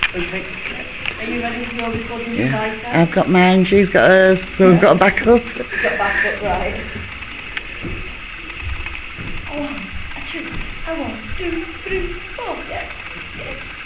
Okay. Are you ready for your recording Yeah. device? I've got mine, she's got hers, so we've got a backup. You've got backup, right. 1, 2, 1, 2, 3, 4, yes.